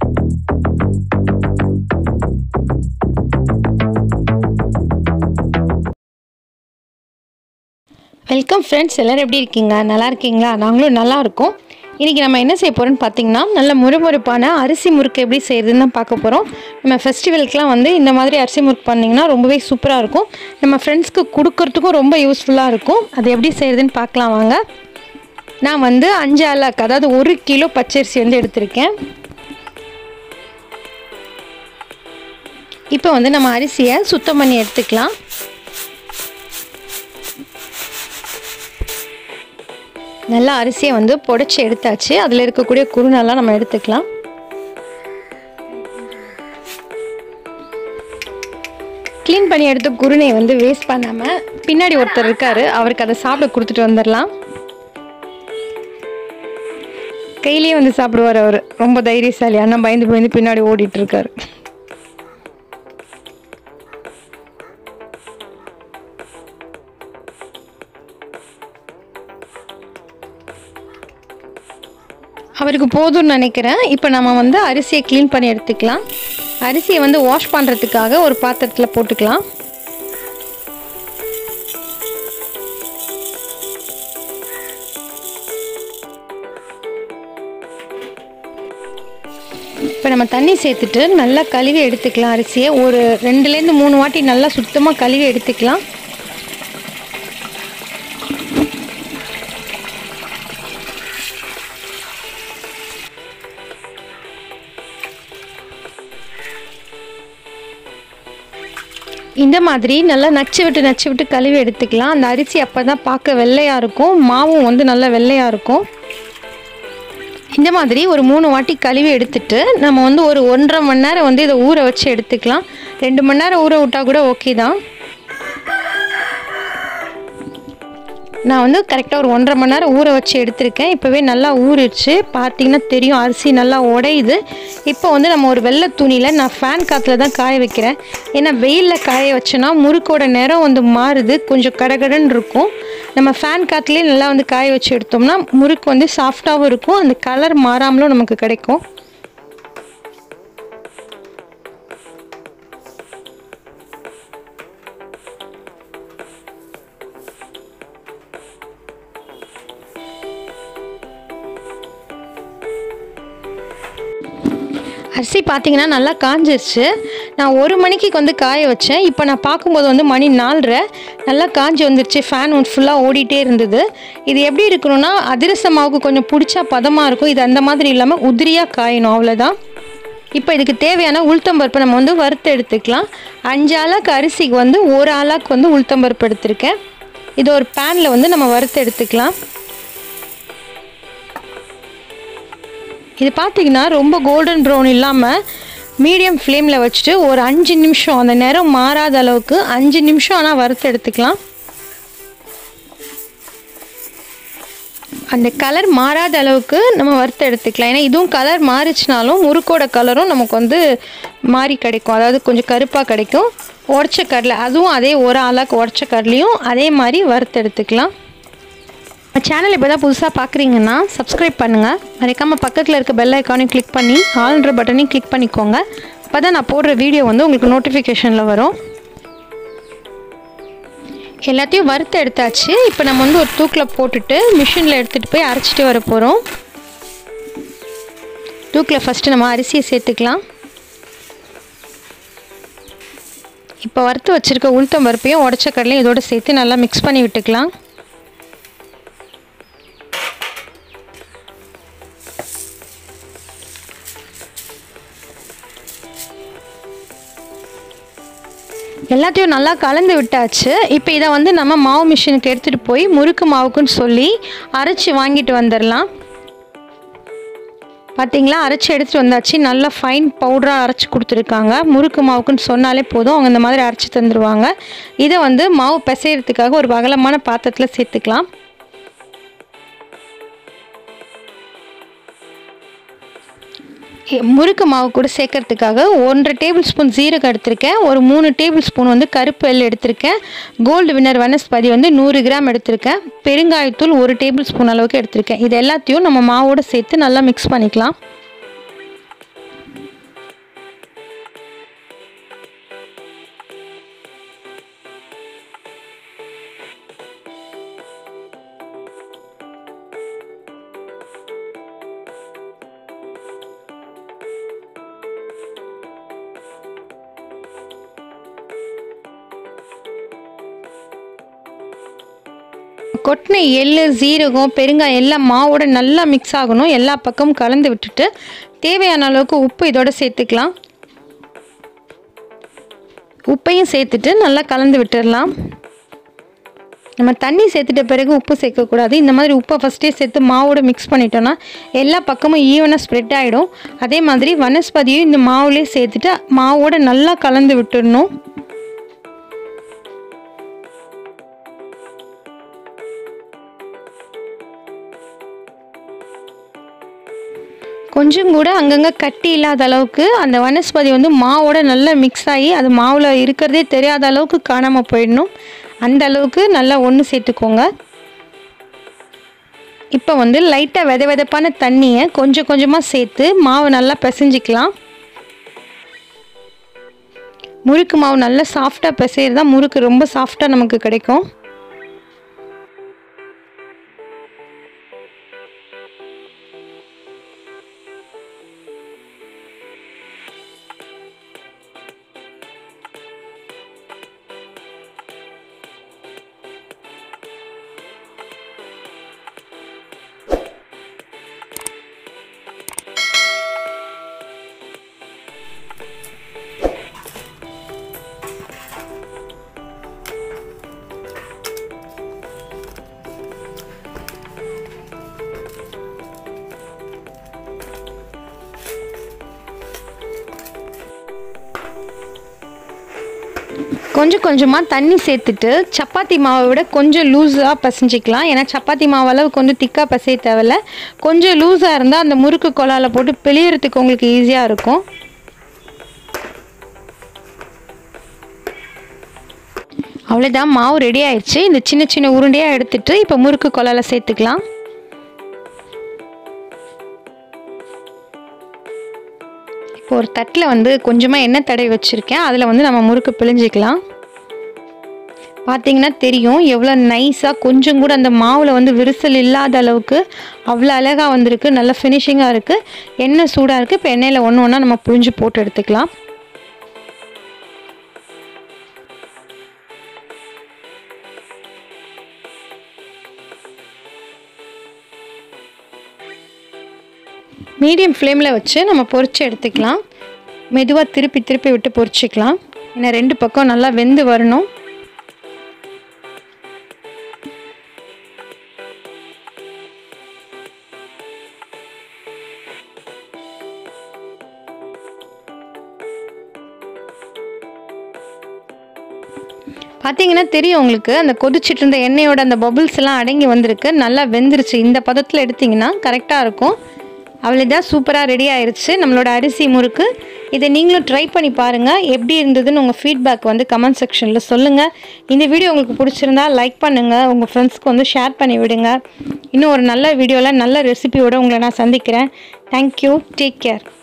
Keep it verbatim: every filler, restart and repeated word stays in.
Welcome friends, எல்லோரும் எப்படி இருக்கீங்க? நல்லா இருக்கீங்களா? நாங்களும் நல்லா இருக்கோம். இன்றைக்கி நம்ம என்ன செய்ய போகிறோம்னு பார்த்தீங்கன்னா, நல்ல முறுமுறுப்பான அரிசி முறுக்கு எப்படி செய்கிறதுன்னு தான் பார்க்க போகிறோம். நம்ம ஃபெஸ்டிவலுக்குலாம் வந்து இந்த மாதிரி அரிசி முறுக்கு பண்ணிங்கன்னா ரொம்பவே சூப்பராக இருக்கும். நம்ம ஃப்ரெண்ட்ஸ்க்கு கொடுக்கறதுக்கும் ரொம்ப யூஸ்ஃபுல்லாக இருக்கும். அது எப்படி செய்கிறதுன்னு பார்க்கலாம் வாங்க. நான் வந்து அஞ்சு அலக்கு, அதாவது ஒரு கிலோ பச்சரிசி வந்து எடுத்திருக்கேன். இப்போ வந்து நம்ம அரிசியை சுத்தம் பண்ணி எடுத்துக்கலாம். நல்லா அரிசியை வந்து புடைச்சி எடுத்தாச்சு. அதில் இருக்கக்கூடிய குருணெல்லாம் நம்ம எடுத்துக்கலாம். க்ளீன் பண்ணி எடுத்த குருணையை வந்து வேஸ்ட் பண்ணாமல் பின்னாடி ஒருத்தர் இருக்கார், அவருக்கு அதை சாப்பிட கொடுத்துட்டு வந்துடலாம். கையிலேயே வந்து சாப்பிடுவார் அவர். ரொம்ப தைரியசாலி. அண்ணா பயந்து பயந்து பின்னாடி ஓடிட்டு இருக்காரு. அவருக்கு போதும்னு நினைக்கிறேன். இப்போ நம்ம வந்து அரிசியை க்ளீன் பண்ணி எடுத்துக்கலாம். அரிசியை வந்து வாஷ் பண்ணுறதுக்காக ஒரு பாத்திரத்தில் போட்டுக்கலாம். இப்போ நம்ம தண்ணி சேர்த்துட்டு நல்லா கழுவி எடுத்துக்கலாம். அரிசியை ஒரு ரெண்டுலேருந்து மூணு வாட்டி நல்லா சுத்தமாக கழுவி எடுத்துக்கலாம். இந்த மாதிரி நல்லா நச்சு விட்டு நச்சு விட்டு கழுவி எடுத்துக்கலாம். அந்த அரிசி அப்போ தான் பார்க்க வெள்ளையாக இருக்கும், மாவும் வந்து நல்லா வெள்ளையாக இருக்கும். இந்த மாதிரி ஒரு மூணு வாட்டி கழுவி எடுத்துட்டு நம்ம வந்து ஒரு ஒன்றரை மணி நேரம் வந்து இதை ஊற வச்சு எடுத்துக்கலாம். ரெண்டு மணி நேரம் ஊற விட்டால் கூட ஓகே தான். நான் வந்து கரெக்டாக ஒரு ஒன்றரை மணி நேரம் ஊற வச்சு எடுத்திருக்கேன். இப்போவே நல்லா ஊறிடுச்சு. பார்த்தீங்கன்னா தெரியும், அரிசி நல்லா உடையுது. இப்போ வந்து நம்ம ஒரு வெள்ளை துணியில், நான் ஃபேன் காற்றுல தான் காய வைக்கிறேன். ஏன்னா வெயிலில் காய வச்சோன்னா முறுக்கோட நேரம் வந்து மாறுது, கொஞ்சம் கடகடன்னு இருக்கும். நம்ம ஃபேன் காற்றுலேயே நல்லா வந்து காய வச்சு எடுத்தோம்னா முறுக்கு வந்து சாஃப்டாகவும் இருக்கும், அந்த கலர் மாறாமலும் நமக்கு கிடைக்கும். அரிசி பார்த்திங்கன்னா நல்லா காஞ்சிருச்சு. நான் ஒரு மணிக்கு வந்து காய வச்சேன். இப்போ நான் பார்க்கும்போது வந்து மணி நாலரை, நல்லா காஞ்சி வந்துருச்சு. ஃபேன் ஒன்று ஃபுல்லாக ஓடிட்டே இருந்தது. இது எப்படி இருக்கணும்னா, அதிரச மாவுக்கு கொஞ்சம் பிடிச்சா பதமாக இருக்கும். இது அந்த மாதிரி இல்லாமல் உதிரியாக காயணும், அவ்வளோதான். இப்போ இதுக்கு தேவையான உளுத்தம்பருப்பை நம்ம வந்து வறுத்து எடுத்துக்கலாம். அஞ்சு ஆளாக்கு அரிசிக்கு வந்து ஒரு ஆளாக்கு வந்து உளுத்தம்பருப்பு எடுத்திருக்கேன். இது ஒரு பேனில் வந்து நம்ம வறுத்து எடுத்துக்கலாம். இது பார்த்திங்கன்னா ரொம்ப கோல்டன் ப்ரௌன் இல்லாமல் மீடியம் ஃப்ளேமில் வச்சுட்டு ஒரு அஞ்சு நிமிஷம், அந்த நேரம் மாறாத அளவுக்கு அஞ்சு நிமிஷம் ஆனால் வறுத்து எடுத்துக்கலாம். அந்த கலர் மாறாத அளவுக்கு நம்ம வறுத்து எடுத்துக்கலாம். ஏன்னா இதுவும் கலர் மாறிச்சினாலும் முறுக்கோட கலரும் நமக்கு வந்து மாறி கிடைக்கும், அதாவது கொஞ்சம் கருப்பாக கிடைக்கும். உடச்ச கடலை, அதுவும் அதே ஒரு ஆளாக்கு உடச்ச கடலையும் அதே மாதிரி வறுத்து எடுத்துக்கலாம். சேனல் இப்போ தான் புதுசாக பார்க்குறீங்கன்னா சப்ஸ்கிரைப் பண்ணுங்கள். மறக்காமல் பக்கத்தில் இருக்க பெல் ஐக்கானையும் கிளிக் பண்ணி ஆல்ன்ற பட்டனையும் கிளிக் பண்ணிக்கோங்க. அப்போ தான் நான் போடுற வீடியோ வந்து உங்களுக்கு நோட்டிஃபிகேஷனில் வரும். எல்லாத்தையும் வறுத்து எடுத்தாச்சு. இப்போ நம்ம வந்து ஒரு தூக்கில் போட்டுட்டு மிஷினில் எடுத்துகிட்டு போய் அரைச்சிட்டு வர போகிறோம். தூக்கில் ஃபஸ்ட்டு நம்ம அரிசியை சேர்த்துக்கலாம். இப்போ வறுத்து வச்சுருக்க உளுத்தம் பருப்பையும் உடச்ச கடலையும் இதோடு சேர்த்து நல்லா மிக்ஸ் பண்ணி விட்டுக்கலாம். எல்லாத்தையும் நல்லா கலந்து விட்டாச்சு. இப்போ இதை வந்து நம்ம மாவு மிஷினுக்கு எடுத்துகிட்டு போய் முறுக்கு மாவுக்குன்னு சொல்லி அரைச்சி வாங்கிட்டு வந்துடலாம். பார்த்திங்களா, அரைச்சி எடுத்துகிட்டு வந்தாச்சு. நல்லா ஃபைன் பவுடராக அரைச்சி கொடுத்துருக்காங்க. முறுக்கு மாவுக்குன்னு சொன்னாலே போதும், அவங்க இந்த மாதிரி அரைச்சி தந்துடுவாங்க. இதை வந்து மாவு பிசைகிறதுக்காக ஒரு அகலமான பாத்திரத்தில் சேர்த்துக்கலாம். முறுக்கு மாவு கூட சேர்க்கறதுக்காக ஒன்றரை டேபிள் ஸ்பூன் ஜீரகம் எடுத்திருக்கேன். ஒரு மூணு டேபிள் ஸ்பூன் வந்து கருப்பு எள் எடுத்திருக்கேன். கோல்டு வின்னர் வனஸ்பதி வந்து நூறு கிராம் எடுத்திருக்கேன். பெருங்காயத்தூள் ஒரு டேபிள் ஸ்பூன் அளவுக்கு எடுத்திருக்கேன். இது எல்லாத்தையும் நம்ம மாவோடு சேர்த்து நல்லா மிக்ஸ் பண்ணிக்கலாம். கொட்டின எள்ளு சீரகம் பெருங்காயம் எல்லாம் மாவோட நல்லா மிக்ஸ் ஆகணும். எல்லா பக்கமும் கலந்து விட்டுட்டு தேவையான அளவுக்கு உப்பு இதோட சேர்த்துக்கலாம். உப்பையும் சேர்த்துட்டு நல்லா கலந்து விட்டுடலாம். நம்ம தண்ணி சேர்த்துட்ட பிறகு உப்பு சேர்க்கக்கூடாது. இந்த மாதிரி உப்பை ஃபஸ்ட்டே சேர்த்து மாவோட மிக்ஸ் பண்ணிட்டோன்னா எல்லா பக்கமும் ஈவனாக ஸ்ப்ரெட் ஆகிடும். அதே மாதிரி வனஸ்பதியும் இந்த மாவுலேயே சேர்த்துட்டு மாவோட நல்லா கலந்து விட்டுடணும். கொஞ்சம் கூட அங்கங்கே கட்டி இல்லாத அளவுக்கு அந்த வனஸ்பதி வந்து மாவோட நல்லா மிக்ஸ் ஆகி அது மாவில் இருக்கிறதே தெரியாத அளவுக்கு காணாமல் போயிடணும். அந்த அளவுக்கு நல்லா ஒன்று சேர்த்துக்கோங்க. இப்போ வந்து லைட்டாக வித விதப்பான தண்ணியை கொஞ்சம் கொஞ்சமாக சேர்த்து மாவு நல்லா பிசைஞ்சிக்கலாம். முறுக்கு மாவு நல்லா சாஃப்டாக பிசைறது தான் முறுக்கு ரொம்ப சாஃப்டாக நமக்கு கிடைக்கும். கொஞ்சம் கொஞ்சமாக தண்ணி சேர்த்துட்டு சப்பாத்தி மாவை விட கொஞ்சம் லூஸாக பசைஞ்சிக்கலாம். ஏன்னா சப்பாத்தி மாவு அளவுக்கு வந்து திக்காக பசைய தேவையில்ல. கொஞ்சம் லூஸாக இருந்தால் அந்த முறுக்கு கொலாவில் போட்டு பிழியறதுக்கு உங்களுக்கு ஈஸியாக இருக்கும். அவ்வளோதான், மாவு ரெடி ஆயிடுச்சு. இந்த சின்ன சின்ன உருண்டையாக எடுத்துகிட்டு இப்போ முறுக்கு கொலாவில் சேர்த்துக்கலாம். இப்போ ஒரு தட்டில் வந்து கொஞ்சமாக எண்ணெய் தடவி வச்சுருக்கேன். அதில் வந்து நம்ம முறுக்கு பிழிஞ்சிக்கலாம். பார்த்திங்கன்னா தெரியும் எவ்வளோ நைஸாக கொஞ்சம் கூட அந்த மாவில் வந்து விரிசல் இல்லாத அளவுக்கு அவ்வளோ அழகாக வந்திருக்கு. நல்ல ஃபினிஷிங்காக இருக்குது. எண்ணெய் சூடாக இருக்குது. இப்போ எண்ணெயில் ஒன்று ஒன்றா நம்ம புழிஞ்சு போட்டு எடுத்துக்கலாம். மீடியம் ஃப்ளேமில் வச்சு நம்ம பொரிச்சு எடுத்துக்கலாம். மெதுவாக திருப்பி திருப்பி விட்டு பொரிச்சிக்கலாம். ஏன்னா ரெண்டு பக்கம் நல்லா வெந்து வரணும். பார்த்தீங்கன்னா தெரியும் உங்களுக்கு, அந்த கொதிச்சிட்டு இருந்த எண்ணெயோட அந்த பபுள்ஸ் எல்லாம் அடங்கி வந்திருக்கு. நல்லா வெந்துருச்சு. இந்த பதத்தில் எடுத்திங்கன்னா கரெக்டாக இருக்கும். அவ்வளோதான், சூப்பராக ரெடி ஆயிடுச்சு நம்மளோட அரிசி முறுக்கு. இதை நீங்களும் ட்ரை பண்ணி பாருங்கள். எப்படி இருந்ததுன்னு உங்கள் ஃபீட்பேக் வந்து கமெண்ட் செக்ஷனில் சொல்லுங்கள். இந்த வீடியோ உங்களுக்கு பிடிச்சிருந்தா லைக் பண்ணுங்கள். உங்கள் ஃப்ரெண்ட்ஸ்க்கு வந்து ஷேர் பண்ணி விடுங்க. இன்னும் ஒரு நல்ல வீடியோவில் நல்ல ரெசிபியோடு உங்களை நான் சந்திக்கிறேன். தேங்க்யூ. Take care.